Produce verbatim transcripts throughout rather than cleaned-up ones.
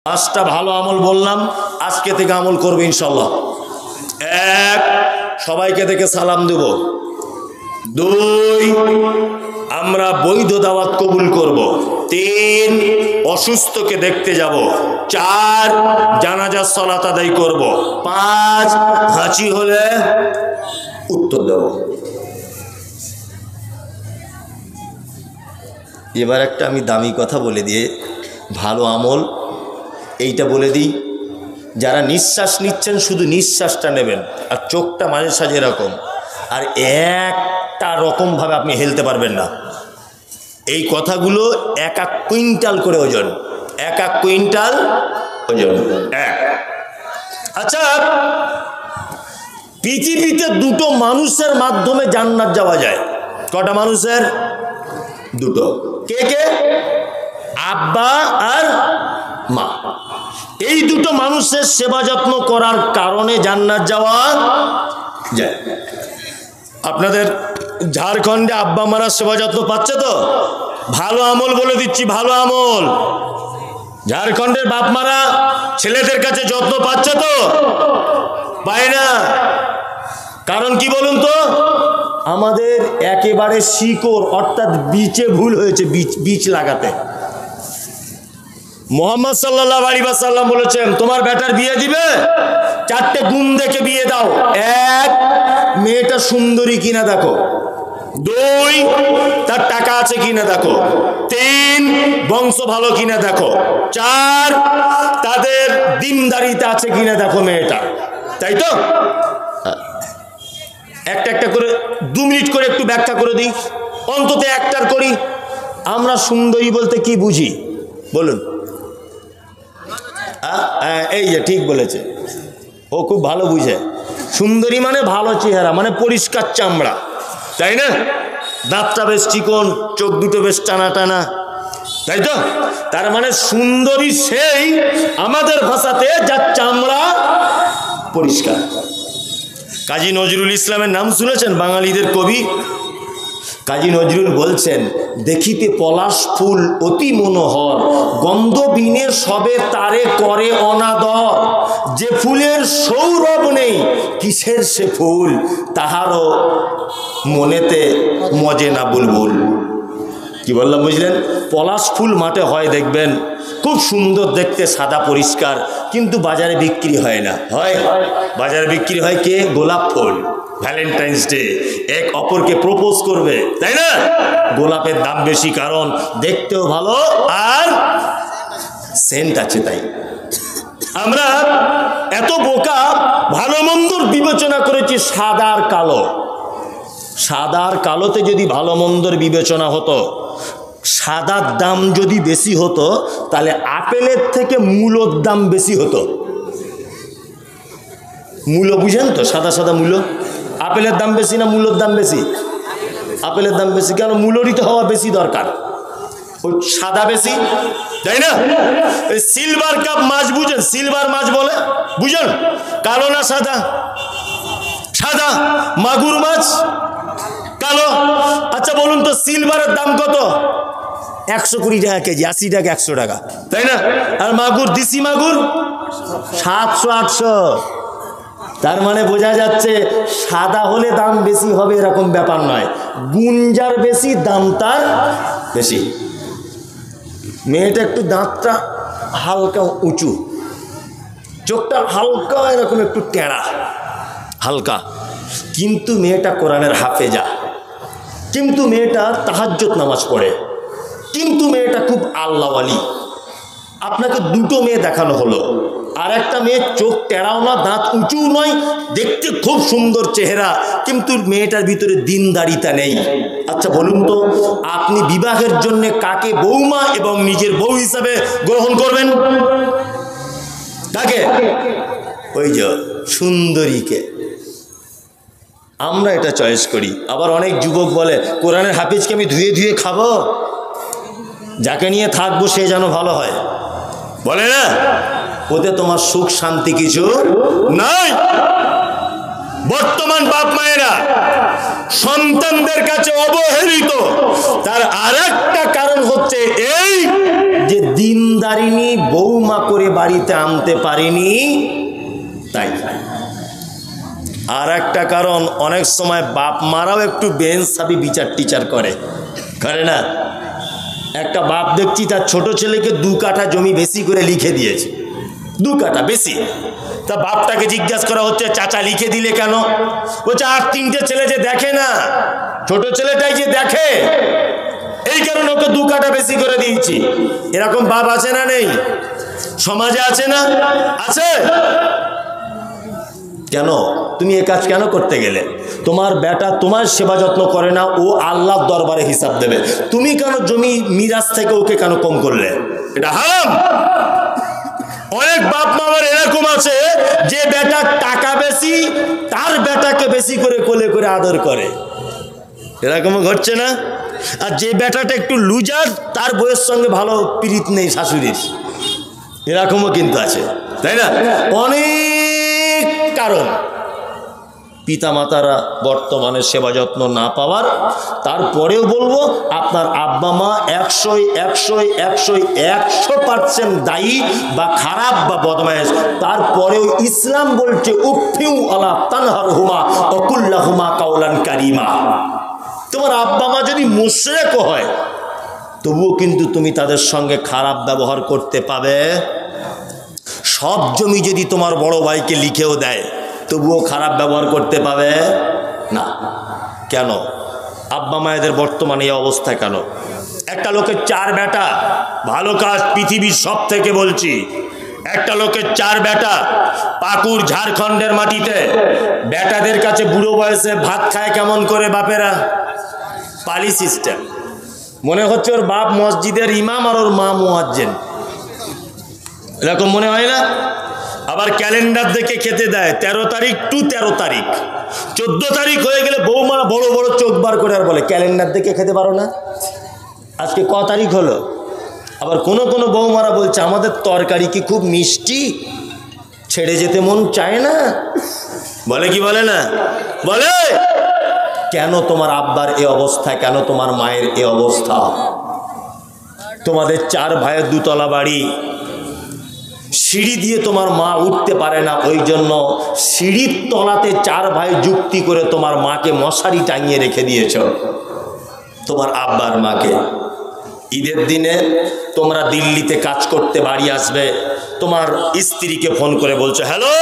পাঁচটা ভালো আমল বললাম, আজকে থেকে আমল করবে ইনশাল্লাহ। এক, সবাইকে দেখে সালাম দেব। দুই, আমরা বৈধ দাওয়াত কবুল করব। তিন, অসুস্থকে দেখতে যাব। চার, জানাজার সালাত আদায় করব। পাঁচ, হাঁচি হলে উত্তর দেব। এবার একটা আমি দামি কথা বলে দিয়ে ভালো আমল এইটা বলে দিই। যারা নিঃশ্বাস নিচ্ছেন শুধু নিঃশ্বাসটা নেবেন, আর চোখটা মাঝে সাঝে এরকম, আর একটা রকমভাবে আপনি হেলতে পারবেন না। এই কথাগুলো এক এক কুইন্টাল করে ওজন, এক এক কুইন্টাল ওজন। এক, আচ্ছা, পৃথিবীতে দুটো মানুষের মাধ্যমে জান্নাত যাওয়া যায়। কটা মানুষের? দুটো। কে কে? আব্বা আর মা। এই দুটো মানুষের সেবা যত্ন করার কারণে জান্নাত যাওয়া যায়। আপনাদের ঝাড়খণ্ডে আব্বা মারা সেবা যত্ন পাচ্ছে তো? ভালো আমল বলে দিচ্ছি, ভালো আমল। ঝাড়খণ্ডের বাপ মারা ছেলেদের কাছে যত্ন পাচ্ছে তো? পায় না। কারণ কি বলুন তো? আমাদের একেবারে শিকড় অর্থাৎ বীজে ভুল হয়েছে, বীজ বীজ লাগাতে। মোহাম্মদ সাল্লাল্লাহু আলাইহি ওয়াসাল্লাম বলেছেন, তোমার বেটার বিয়ে দিবে, চারটে গুণ দেখে বিয়ে দাও। এক, মেয়েটা সুন্দরী কিনা দেখো। দুই, তার টাকা আছে কিনা দেখো। তিন, বংশ ভালো কিনা দেখো। চার, তাদের দিনদারিতে আছে কিনা দেখো মেয়েটা। তাই তো? একটা একটা করে দু মিনিট করে একটু ব্যাখ্যা করে দিই, অন্তত একটার করি। আমরা সুন্দরী বলতে কি বুঝি বলুন? এই যে ঠিক বলেছে, ও খুব ভালো বুঝে। সুন্দরী মানে ভালো চেহারা, মানে পরিষ্কার চামড়া, তাই না? দাঁতটা বেশ চিকন, চোখ দুটো বেশ টানা টানা, তাই তো? তার মানে সুন্দরী সেই আমাদের ভাষাতে যার চামড়া পরিষ্কার। কাজী নজরুল ইসলামের নাম শুনেছেন? বাঙালিদের কবি কাজী নজরুল বলছেন, দেখিতে পলাশ ফুল অতি মনোহর, গন্ধ বিনে সবে তারে করে অনাদর। যে ফুলের সৌরভ নেই, কিসের সে ফুল, তাহারও মনেতে মজে না বুলবুল। কি বললাম বুঝলেন? পলাশ ফুল মাঠে হয় দেখবেন, খুব সুন্দর দেখতে, সাদা পরিষ্কার, কিন্তু বাজারে বিক্রি হয় না। হয়? বাজারে বিক্রি হয় কে? গোলাপ ফুল। ভ্যালেন্টাইন্স ডে এক অপরকে প্রপোজ করবে, তাই না? গোলাপের দাম বেশি, কারণ দেখতেও ভালো আর সেন্ট আছে। তাই আমরা এত বোকা, ভালো মন্দর বিবেচনা করেছি সাদা আর কালো। সাদা আর কালোতে যদি ভালো মন্দর বিবেচনা হতো, সাদার দাম যদি বেশি হতো, তাহলে আপেলের থেকে মূলোর দাম বেশি হতো। মূলো বুঝেন তো? সাদা সাদা মূলো। আপেলের দাম বেশি না মূলোর দাম বেশি? আপেলের দাম বেশি, কেন? মূলোরই তো হওয়া বেশি দরকার, ওই সাদা বেশি, তাই না? সিলভার কাপ মাছ বুঝেন? সিলভার মাছ বলে, বুঝেন? কালো না সাদা? সাদা। মাগুর মাছ কালো। আচ্ছা বলুন তো, সিলভারের দাম কত? একশো কুড়ি টাকা কেজি, আশি টাকা, একশো টাকা, তাই না? আর মাগুর, দেশি মাগুর সাতশো আটশো। তার মানে বোঝা যাচ্ছে সাদা হলে দাম বেশি হবে এরকম ব্যাপার নয়, গুঞ্জার বেশি দাম তার বেশি। মেয়েটা একটু দাঁতটা হালকা উঁচু, চোখটা হালকা এরকম একটু টেঁড়া হালকা, কিন্তু মেয়েটা কোরআনের হাফেজা, কিন্তু মেয়েটা তাহাজ্জুদ নামাজ পড়ে, কিন্তু মেয়েটা খুব আল্লাহওয়ালি। আপনাকে দুটো মেয়ে দেখানো হলো, আর একটা মেয়ে চোখ টেরাও না, দাঁত উঁচু নয়, দেখতে খুব সুন্দর চেহারা, কিন্তু মেয়েটার ভিতরে দিনদারিতা নেই। আচ্ছা বলুন তো, আপনি বিবাহের জন্য কাকে বৌমা এবং নিজের বউ হিসাবে গ্রহণ করবেন? কাকে? ওই যে সুন্দরীকে। আমরা এটা চয়েস করি। আবার অনেক যুবক বলে, কোরআনের হাফিজকে আমি ধুয়ে ধুয়ে খাবো, যাকে নিয়ে থাকবো সে যেন ভালো হয়, বলে না? ওতে তোমার সুখ শান্তি কিছু নাই। বর্তমান বাপ মায়েরা সন্তানদের কাছে অবহেলিত, তার আর একটা কারণ হচ্ছে এই যে দিনদারিনী বৌমা করে বাড়িতে আনতে পারেনি। তাই আর একটা কারণ, অনেক সময় বাপ মারাও একটু বেইনসাফি বিচার টিচার করে, করে না? একটা বাপ দেখছি তার ছোট ছেলেকে দু কাঠা জমি বেশি করে লিখে দিয়েছে, দু কাঠা বেশি। তা বাপটাকে জিজ্ঞাসা করা হচ্ছে, চাচা লিখে দিলে কেন? বলছে আর তিনটে ছেলে যে দেখে না, ছোট ছেলেটাই যে দেখে, এই কারণে ওকে দু কাঠা বেশি করে দিয়েছি। এরকম বাপ আছে না নেই? সমাজে আছে না? আছে। কেন তুমি এ কাজ কেন করতে গেলে? তোমার বেটা তোমার সেবা যত্ন করে না, ও আল্লাহর দরবারে হিসাব দেবে। তুমি কেন জমি মিরাজ থেকে ওকে কেন কম করলে? এটা হারাম। অনেক বাপ মামার এরকম আছে যে বেটা টাকা বেশি, তার বেটাকে বেশি করে কোলে করে আদর করে, এরকমও ঘটছে না? আর যে বেটাটা একটু লুজার, তার বউয়ের সঙ্গে ভালো প্রীত নেই শাশুড়ির, এরকমও কিন্তু আছে, তাই না? অনেক কারণ পিতামাতারা বর্তমানে সেবা যত্ন না পাওয়ার। তারপরেও বলবো আপনার আব্বা মা একশোই একশোই একশোই একশো পার্সেন্ট দায়ী বা খারাপ বা বদমায়েশ। তারপরেও ইসলাম বলছে উফিউ আলা তানহার হুমা অকুল্লা হুমা কাউলান কারিমা। তোমার আব্বা মা যদি মুশরিক হয় তবুও কিন্তু তুমি তাদের সঙ্গে খারাপ ব্যবহার করতে পাবে। সব জমি যদি তোমার বড় ভাইকে লিখেও দেয় তবুও খারাপ ব্যবহার করতে পাবে না। কেন? আব্বা মায়েদের বর্তমানে এই অবস্থা কেন? একটা লোকের চার বেটা, ভালো কাজ পৃথিবীর সব থেকে বলছি, একটা লোকের চার বেটা, পাকুর ঝাড়খণ্ডের মাটিতে, বেটাদের কাছে বুড়ো বয়সে ভাত খায় কেমন করে বাপেরা? পালি সিস্টেম। মনে হচ্ছে ওর বাপ মসজিদের ইমাম আর ওর মা মুয়াজ্জিন, এরকম মনে হয় না? আবার ক্যালেন্ডার দেখে খেতে দেয়, তেরো তারিখ টু তেরো তারিখ, চোদ্দ তারিখ হয়ে গেলে বৌমারা বড় বড় চোখ বার করে আর বলে ক্যালেন্ডার দেখে খেতে পারো না, আজকে ক তারিখ হলো? আবার কোনো কোনো বৌমারা বলছে আমাদের তরকারি কি খুব মিষ্টি, ছেড়ে যেতে মন চায় না, বলে কি বলে না? বলে। কেন তোমার আব্বার এ অবস্থা? কেন তোমার মায়ের এ অবস্থা? তোমাদের চার ভাইয়ের দুতলা বাড়ি, সিঁড়ি দিয়ে তোমার মা উঠতে পারে না, ওই জন্য সিঁড়ির তলাতে চার ভাই যুক্তি করে তোমার মাকে মশারি টাঙিয়ে রেখে দিয়েছ, তোমার আব্বার মাকে। ঈদের দিনে তোমরা দিল্লিতে কাজ করতে বাড়ি আসবে, তোমার স্ত্রীকে ফোন করে বলছো হ্যালো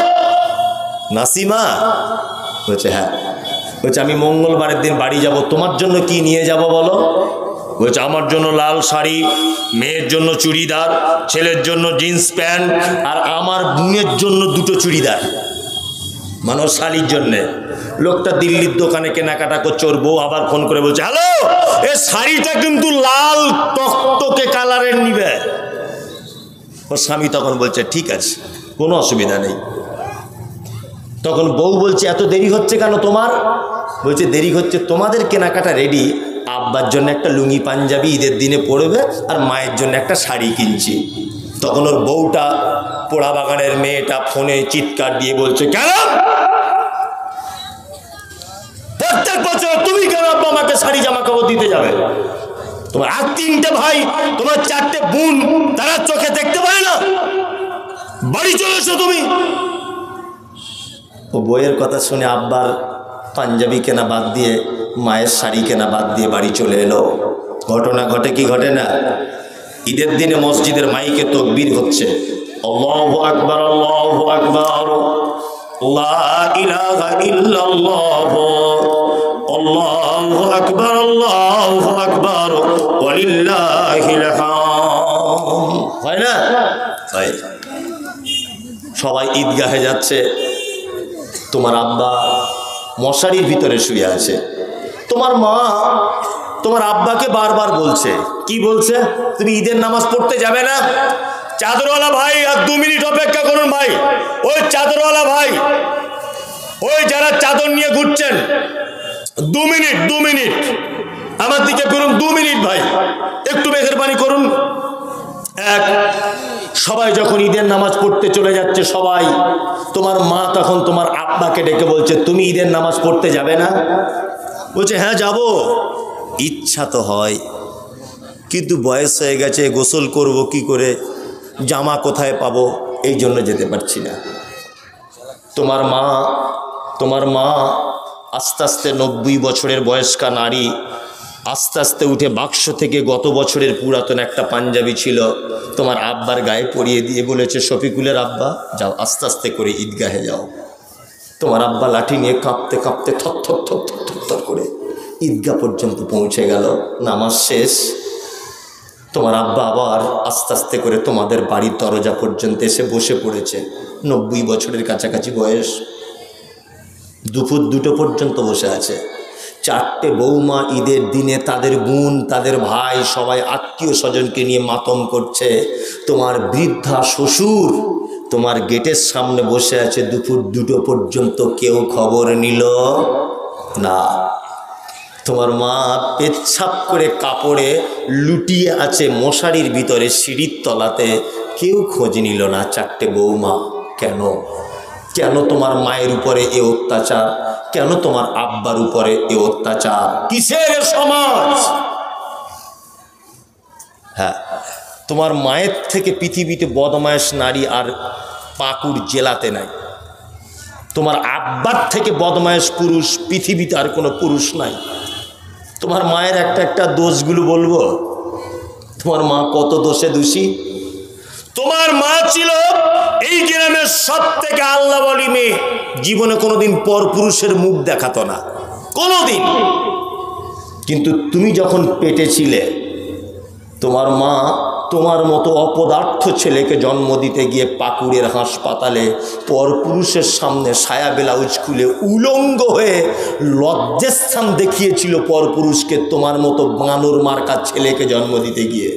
নাসিমা, বলছে হ্যাঁ, বলছে আমি মঙ্গলবারের দিন বাড়ি যাব, তোমার জন্য কি নিয়ে যাব বলো? বলছে আমার জন্য লাল শাড়ি, মেয়ের জন্য চুড়িদার, ছেলের জন্য জিন্স প্যান্ট, আর আমার বোনের জন্য দুটো চুড়িদার, মানে শাড়ির জন্যে। লোকটা দিল্লির দোকানে কেনাকাটা করছে, ওর বউ আবার ফোন করে বলছে হ্যালো এ শাড়িটা কিন্তু লাল টকটকে কালারের নিবে। ওর স্বামী তখন বলছে ঠিক আছে, কোনো অসুবিধা নেই। তখন বউ বলছে এত দেরি হচ্ছে কেন তোমার? বলছে দেরি হচ্ছে তোমাদের কেনাকাটা রেডি, আব্বার জন্য একটা লুঙ্গি পাঞ্জাবি ঈদের দিনে পরবে, আর মায়ের জন্য একটা শাড়ি কিনছি। তখন ওর বউটা, পোড়া বাগানের মেয়েটা, ফোনে চিৎকার দিয়ে বলছে কেন প্রত্যেক বছর তুমি কেন আব্বা মাকে শাড়ি জামা কাপড় দিতে যাবে? তোমার আর তিনটে ভাই, তোমার চারটে বোন, তারা চোখে দেখতে পায় না, বাড়ি চলে এসো তুমি। ও বইয়ের কথা শুনে আব্বার পাঞ্জাবি কেনা বাদ দিয়ে, মায়ের শাড়ি কেনা বাদ দিয়ে বাড়ি চলে এলো। ঘটনা ঘটে কি ঘটে না? ঈদের দিনে মসজিদের মাইকে তাকবীর হচ্ছে, আল্লাহু আকবার আল্লাহু আকবার লা ইলাহা ইল্লাল্লাহ আল্লাহু আকবার আল্লাহু আকবার ওয়ালিল্লাহিল হামদ। হয় না? হয়। সবাই ঈদগাহে যাচ্ছে, তোমার আব্বা মশারির ভিতরে শুয়ে আছে, তোমার মা তোমার আব্বাকে বারবার বলছে, কি বলছে? তুমি ঈদের নামাজ পড়তে যাবে না? চাদরওয়ালা ভাই আর দু মিনিট অপেক্ষা করুন ভাই, ওই চাদরওয়ালা ভাই, ওই যারা চাদর নিয়ে ঘুরছেন, দু মিনিট দু মিনিট আমার দিকে করুন, দু মিনিট ভাই একটু মেহেরবানি করুন। এক সবাই যখন ঈদের নামাজ পড়তে চলে যাচ্ছে সবাই, তোমার মা তখন তোমার আব্বাকে ডেকে বলছে তুমি ঈদের নামাজ পড়তে যাবে না? বলছে হ্যাঁ যাব, ইচ্ছা তো হয়, কিন্তু বয়স হয়ে গেছে, গোসল করব কি করে, জামা কোথায় পাবো, এই জন্য যেতে পারছি না। তোমার মা তোমার মা আস্তে আস্তে নব্বই বছরের বয়স্কা নারী আস্তে আস্তে উঠে বাক্স থেকে গত বছরের পুরাতন একটা পাঞ্জাবি ছিল তোমার আব্বার গায়ে পরিয়ে দিয়ে বলেছে, শফিকুলের আব্বা যাও, আস্তে আস্তে করে ঈদগাহে যাও। তোমার আব্বা লাঠি নিয়ে কাঁপতে কাঁপতে থর থর থর থর থর থর করে ঈদগাহ পর্যন্ত পৌঁছে গেল। নামাজ শেষ, তোমার আব্বা আবার আস্তে আস্তে করে তোমাদের বাড়ির দরজা পর্যন্ত এসে বসে পড়েছে। নব্বই বছরের কাছাকাছি বয়স, দুপুর দুটো পর্যন্ত বসে আছে। চারটে বৌমা ঈদের দিনে তাদের বোন, তাদের ভাই, সবাই আত্মীয় স্বজনকে নিয়ে মাতম করছে। তোমার বৃদ্ধা শ্বশুর তোমার গেটের সামনে বসে আছে, দুপুর দুটো পর্যন্ত কেউ খবর নিল না। তোমার মা পেচ্ছাপ করে কাপড়ে লুটিয়ে আছে মশারির ভিতরে সিঁড়ির তলাতে, কেউ খোঁজ নিল না। চারটে বৌমা, কেন কেন তোমার মায়ের উপরে এ অত্যাচার, কেন তোমার আব্বার উপরে এ অত্যাচার, কিসের সমাজ? হ্যাঁ, তোমার মায়ের থেকে পৃথিবীতে বদমায়েশ নারী আর পাকুড় জেলাতে নাই। তোমার আব্বার থেকে বদমায়েশ পুরুষ পৃথিবীতে আর কোনো পুরুষ নাই। তোমার মায়ের একটা একটা দোষগুলো বলবো, তোমার মা কত দোষে দোষী। তোমার মা ছিল এই গ্রামের সব থেকে আল্লাহ বলি মেয়ে, জীবনে কোনোদিন পর পুরুষের মুখ দেখাতো না কোনোদিন। কিন্তু তুমি যখন পেটে ছিলে, তোমার মা তোমার মতো অপদার্থ ছেলেকে জন্ম দিতে গিয়ে পাকুড়ের হাসপাতালে পরপুরুষের সামনে সায়া ব্লাউজ খুলে উলঙ্গ হয়ে লজ্জাস্থান দেখিয়েছিল পরপুরুষকে, তোমার মতো বানর মার্কা ছেলেকে জন্ম দিতে গিয়ে।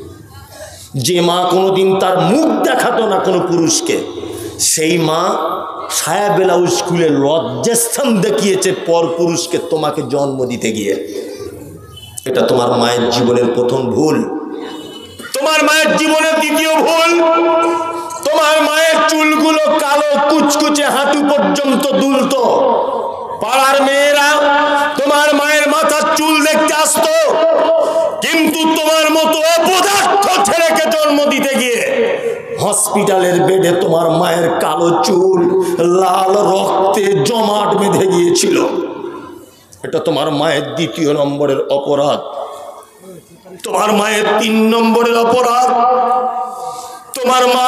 যে মা কোনোদিন তার মুখ দেখাতো না কোনো পুরুষকে, সেই মা সায়া ব্লাউজ খুলে লজ্জাস্থান দেখিয়েছে পরপুরুষকে তোমাকে জন্ম দিতে গিয়ে। এটা তোমার মায়ের জীবনের প্রথম ভুল। তোমার মায়ের জীবনের দ্বিতীয় ভুল, তোমার মায়ের চুলগুলো কালো কুচকুচে হাঁটু পর্যন্ত দুলতো। পাড়ার মেয়েরা তোমার মায়ের মাথার চুল দেখতে আসতো, কিন্তু তোমার মতো অপদার্থ ছেলেকে জন্ম দিতে গিয়ে হসপিটালের বেডে তোমার মায়ের কালো চুল লাল রক্তে জমাট বেঁধে গিয়েছিল। এটা তোমার মায়ের দ্বিতীয় নম্বরের অপরাধ। তোমার মায়ের তিন নম্বরের অপরাধ, তোমার মা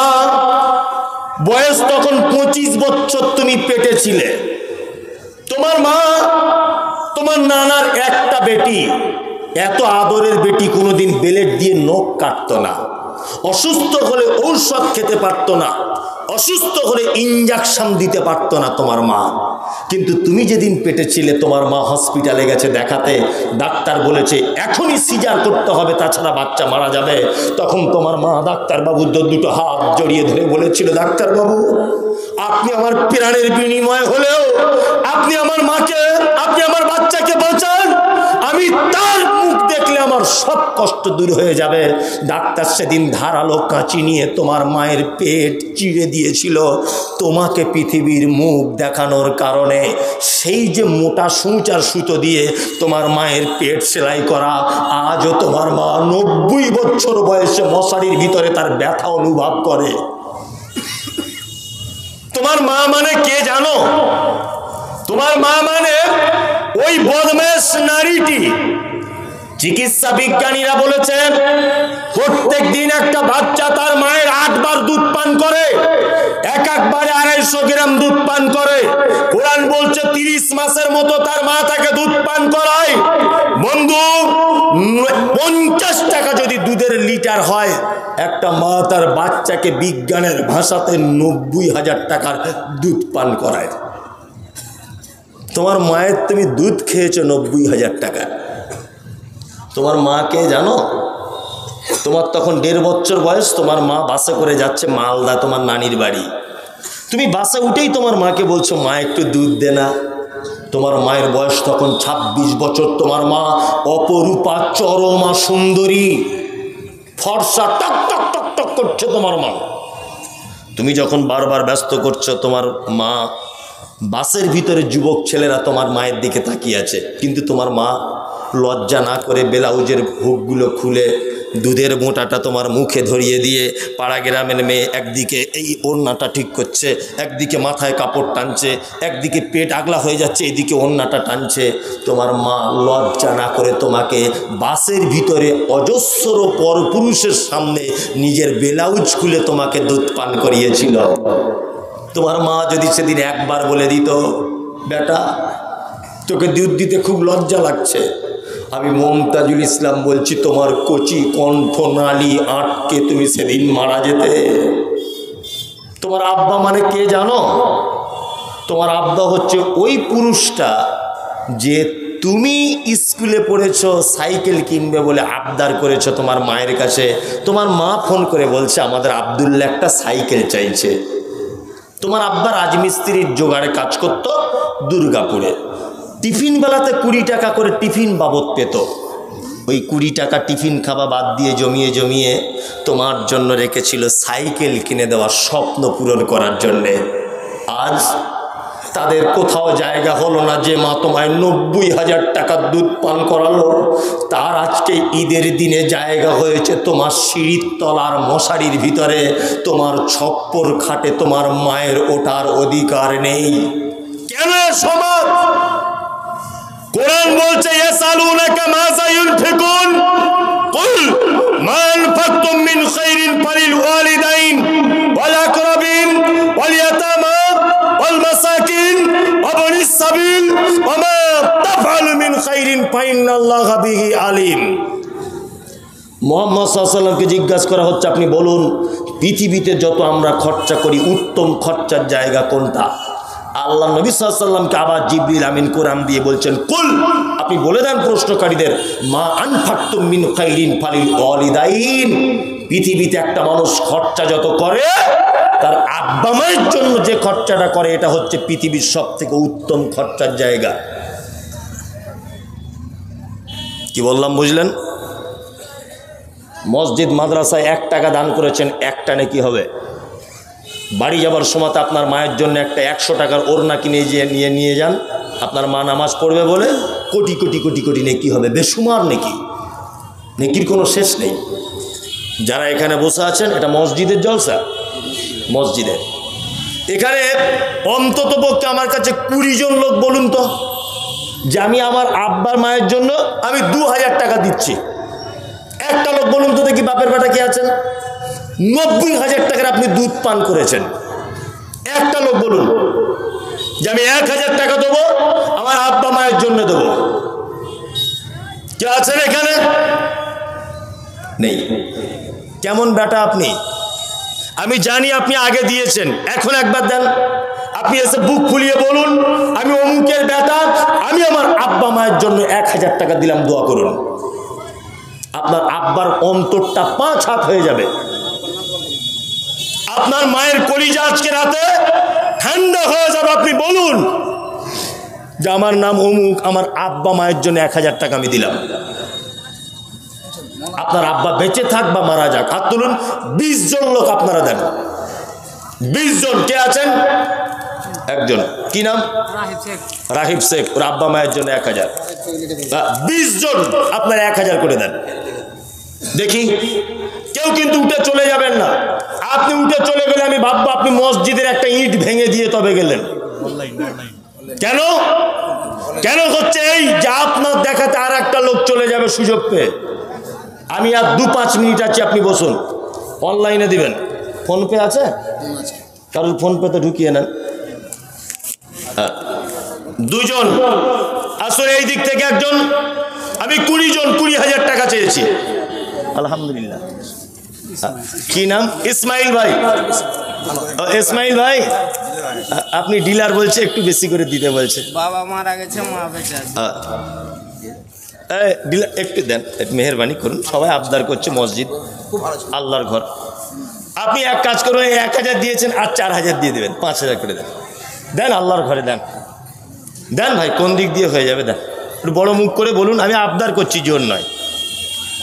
বয়স তখন পঁচিশ বছর, তুমি পেটে ছিলে। তোমার মা তোমার নানার একটা বেটি, এত আদরের বেটি কোনোদিন বেলেট দিয়ে নখ কাটতো না, অসুস্থ হলে ঔষধ খেতে পারতো না, অসুস্থ হলে ইঞ্জেকশন দিতে পারতো না তোমার মা। কিন্তু তুমি যেদিন পেটে ছিলে, তোমার মা হসপিটালে গেছে দেখাতে, ডাক্তার বলেছে এখনই সিজার করতে হবে, তাছাড়া বাচ্চা মারা যাবে। তখন তোমার মা ডাক্তারবাবু দুটো হাত জড়িয়ে ধরে বলেছিল, ডাক্তারবাবু আপনি আমার প্রাণের বিনিময় হলেও আপনি আমার মাকে, আপনি আমার বাচ্চাকে বাঁচান, আমি তার মুখ দেখলে আমার সব কষ্ট দূর হয়ে যাবে। ডাক্তার সেদিন ধারালো কাঁচি নিয়ে তোমার মায়ের পেট চিড়ে দিয়েছিল তোমাকে পৃথিবীর মুখ দেখানোর কারণে। সেই যে মোটা সূচ আর সুতো দিয়ে তোমার মায়ের পেট সেলাই করা, আজও তোমার মা নব্বই বছর বয়সে মশারির ভিতরে তার ব্যথা অনুভব করে। তোমার মা মানে কে জানো? তোমার মা মানে ওই বদমাশ নারীটি। চিকিৎসা বিজ্ঞানীরা বলেছেন প্রত্যেক দিন একটা বাচ্চা তার মায়ের আটবার দুধ পান করে, এক একবারে আড়াইশো গ্রাম দুধ পান করে। কোরআন বলছে তিরিশ মাসের মতো তার মা তাকে দুধ পান করায়। বন্ধু, পঞ্চাশ টাকা যদি দুধের লিটার হয়, একটা মা তার বাচ্চাকে বিজ্ঞানের ভাষাতে নব্বই হাজার টাকার দুধ পান করায়। তোমার মায়ের তুমি দুধ খেয়েছো নব্বই হাজার টাকা। তোমার মাকে জানো? তোমার তখন দেড় বছর বয়স, তোমার মা বাসে করে যাচ্ছে মালদা তোমার নানির বাড়ি। তুমি বাসে উঠেই তোমার মাকে বলছো মা একটু দুধ দে না। তোমার মায়ের বয়স তখন ছাব্বিশ বছর। তোমার মা অপরূপা চরমা সুন্দরী, ফর্সা টক টক টক টক করছে তোমার মা। তুমি যখন বারবার ব্যস্ত করছো, তোমার মা বাসের ভিতরে যুবক ছেলেরা তোমার মায়ের দিকে তাকিয়ে আছে, কিন্তু তোমার মা লজ্জা না করে ব্লাউজের হুকগুলো খুলে দুধের মোটাটা তোমার মুখে ধরিয়ে দিয়ে পাড়া গ্রামের মেয়ে একদিকে এই ওড়নাটা ঠিক করছে, একদিকে মাথায় কাপড় টানছে, একদিকে পেট আগলা হয়ে যাচ্ছে, এদিকে ওড়নাটা টানছে। তোমার মা লজ্জা না করে তোমাকে বাসের ভিতরে অজস্র পরপুরুষের সামনে নিজের ব্লাউজ খুলে তোমাকে দুধ পান করিয়েছিল। তোমার মা যদি সেদিন একবার বলে দিত, বেটা তোকে দুধ দিতে খুব লজ্জা লাগছে, আমি মমতাজুল ইসলাম বলছি, তোমার কচি কণ্ঠনালী আটকে তুমি সেদিন মারা যেতে। তোমার আব্বা মানে কে জানো? তোমার আব্বা হচ্ছে ওই পুরুষটা যে তুমি স্কুলে পড়েছো, সাইকেল কিনবে বলে আবদার করেছো তোমার মায়ের কাছে। তোমার মা ফোন করে বলছে আমাদের আব্দুল্লাহ একটা সাইকেল চাইছে। তোমার আব্বা রাজমিস্ত্রির জোগাড়ে কাজ করতো দুর্গাপুরে। টিফিন বেলাতে কুড়ি টাকা করে টিফিন বাবদ পেত। ওই কুড়ি টাকা টিফিন খাওয়া বাদ দিয়ে জমিয়ে জমিয়ে তোমার জন্য রেখেছিল সাইকেল কিনে দেওয়ার স্বপ্ন পূরণ করার জন্যে। আজ তাদের কোথাও জায়গা হলো না যে মা তোমায় নব্বই হাজার টাকার দুধ পান করালো, তার আজকে ঈদের দিনে জায়গা হয়েছে তোমার সিঁড়ির তলার মশারির ভিতরে। তোমার ছপ্পর খাটে তোমার মায়ের ওঠার অধিকার নেই। কেন সমাজ? কোরআন বলছে ইয়াসালুনাকা মাযা ইউনফিকুন কুল মা আনফাকতুম মিন খায়রিন ফালিল ওয়ালিদাইন ওয়াল আকরাবিন ওয়াল ইয়াতামা ওয়াল মাসাকিন ওয়া বনিস সাবিল ওয়া মা তাফআলু মিন খায়রিন ফাইন্নাল্লাহা বিহি আলিম। মুহাম্মদ সাল্লাল্লাহু আলাইহি ওয়াসাল্লামকে জিজ্ঞাসা করা হচ্ছে, আপনি বলুন পৃথিবীতে যত আমরা খরচা করি উত্তম খরচার জায়গা কোনটা? আল্লাহ নবী সাল্লাল্লাহু আলাইহি ওয়াসাল্লামকে আবার জিবরিল আমিন কোরআন দিয়ে বলছেন, কুল আপনি বলে দেন প্রশ্নকারীদের, মা আনফাকতুম মিন খায়রিন ফালিল ওয়ালিদাইন। পৃথিবীতে একটা মানুষ খরচা যত করে তার আব্বা মায়ের জন্য যে খরচাটা করে এটা হচ্ছে পৃথিবীর সব থেকে উত্তম খরচার জায়গা। কি বললাম বুঝলেন? মসজিদ মাদ্রাসায় এক টাকা দান করেছেন, একটা নেকি হবে। বাড়ি যাবার সময় আপনার মায়ের জন্য একটা একশো টাকার ওড়না কিনে যে নিয়ে নিয়ে যান, আপনার মা নামাজ পড়বে বলে কোটি কোটি কোটি কোটি নেকি হবে। বেসুমার নেকি, নেকির কোনো শেষ নেই। যারা এখানে বসে আছেন এটা মসজিদের জলসা, মসজিদের এখানে অন্তত পক্ষে আমার কাছে কুড়ি জন লোক বলুন তো যে আমি আমার আব্বার মায়ের জন্য আমি দু হাজার টাকা দিচ্ছি। একটা লোক বলুন তো দেখি বাপের বেটা কে আছেন নব্বই হাজার টাকার আপনি দুধ পান করেছেন। একটা লোক বলুন যে আমি এক হাজার টাকা দেবো আমার আব্বা মায়ের জন্য দেবো। কে আছেন এখানে? নেই। কেমন বেটা আপনি? আমি জানি আপনি আগে দিয়েছেন, এখন একবার দেন। আপনি এসে বুক ফুলিয়ে বলুন আমি অমুকের বেটা, আমি আমার আব্বা মায়ের জন্য এক হাজার টাকা দিলাম, দোয়া করুন। আপনার আব্বার অন্তরটা পাঁচ হাত হয়ে যাবে। আপনার মায়ের কলিজা আজকে রাতে ঠান্ডা হয়ে যাবে। আপনি বলুন যে আমার নাম অমুক, আমার আব্বা মায়ের জন্য এক হাজার টাকা আমি দিলাম। আপনার আব্বা বেঁচে থাক বা মারা যাক, হাত তুলুন। বিশ জন লোক আপনারা দেন, বিশ জন। কে আছেন? একজন। কি নাম? রাহিব শেখ। ওর আব্বা মায়ের জন্য এক হাজার। বিশ জন আপনার এক হাজার করে দেন দেখি। কেউ কিন্তু উঠে চলে যাবেন না। আপনি উঠে চলে গেলে আমি ভাববো আপনি মসজিদের একটা ইট ভেঙে দিয়ে তবে গেলেন। কেন? কেন হচ্ছে এই যে আপনার দেখাতে আর একটা লোক চলে যাবে সুযোগ পেয়ে। আমি আর দু পাঁচ মিনিট আছি, আপনি বসুন। অনলাইনে দিবেন। ফোনপে আছে? কারোর ফোনপেতে ঢুকিয়ে নেন। দুজন আসলে এই দিক থেকে একজন। আমি কুড়ি জন কুড়ি হাজার টাকা চেয়েছি। আলহামদুলিল্লাহ। কি নাম? ইসমাইল ভাই। ইসমাইল ভাই আপনি ডিলার বলছে, একটু বেশি করে দিতে বলছে। বাবা মারা গেছে, মা বেঁচে আছে। ডিলার একটু দেন, মেহরবানি করুন। সবাই আবদার করছে, মসজিদ আল্লাহর ঘর। আপনি এক কাজ করুন, এক হাজার দিয়েছেন আর চার হাজার দিয়ে দেবেন, পাঁচ হাজার করে দেন। দেন আল্লাহর ঘরে দেন, দেন ভাই। কোন দিক দিয়ে হয়ে যাবে দেন। একটু বড় মুখ করে বলুন, আমি আবদার করছি, জোর নয়।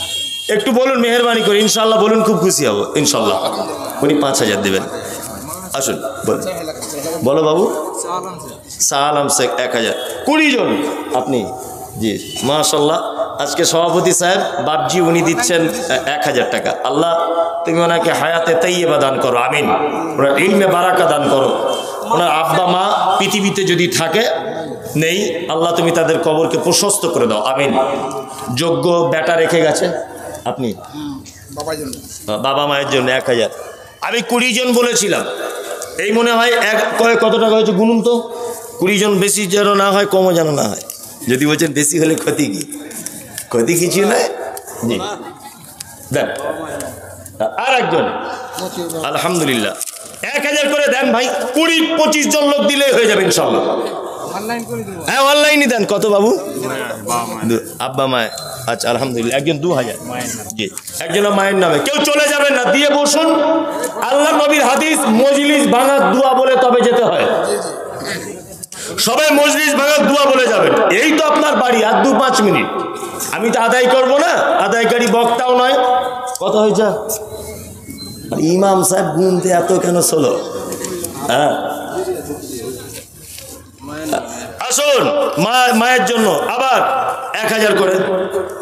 একটু বলুন মেহরবানি করে, ইনশাল্লাহ বলুন, খুব খুশি হব ইনশাল্লাহ। উনি পাঁচ হাজার দেবেন। আসুন বলো বলো বাবু সালাম শেখ এক হাজার কুড়ি জন আপনি জি মাশাল্লাহ আজকে সভাপতি সাহেব বাবজি উনি দিচ্ছেন এক হাজার টাকা আল্লাহ তুমি ওনাকে হায়াতে তাইয়্যিবা দান করো আমিন ওনার ইলমে বারাকা দান করো ওনার আব্বা মা পৃথিবীতে যদি থাকে নেই আল্লাহ তুমি তাদের কবরকে প্রশস্ত করে দাও আমিন যোগ্য বেটা রেখে গেছে আপনি বাবা মায়ের জন্য এক হাজার আমি কুড়ি জন বলেছিলাম এই মনে হয় এক কয় কত টাকা হয়েছে গুনুন তো কুড়ি জন বেশি যেন না হয় কমও যেন না হয় যদি বলছেন বেশি হলে ক্ষতি কি ক্ষতি কিছু নয় জি দেন আর একজন আলহামদুলিল্লাহ এক হাজার করে দেন ভাই কুড়ি পঁচিশ জন লোক দিলেই হয়ে যাবে ইনশাল্লাহ হ্যাঁ অনলাইনই দেন কত বাবু আব্বা মায় আচ্ছা আলহামদুলিল্লাহ একজন দু হাজার জি একজন মায়ের নামে কেউ চলে যাবেন না দিয়ে বসুন আল্লাহ নবীর হাদিস মজলিস ভাঙার দোয়া বলে তবে যেতে হয় সবাই মজলিস ভাঙার দোয়া বলে যাবেন এই তো আপনার বাড়ি আর দু পাঁচ মিনিট আমি তো আদায় করবো না আদায়কারী বক্তাও নয় কত হয়েছে ইমাম সাহেব গুনতে এত কেন ষোলো হ্যাঁ আসুন মা মায়ের জন্য আবার এক হাজার করে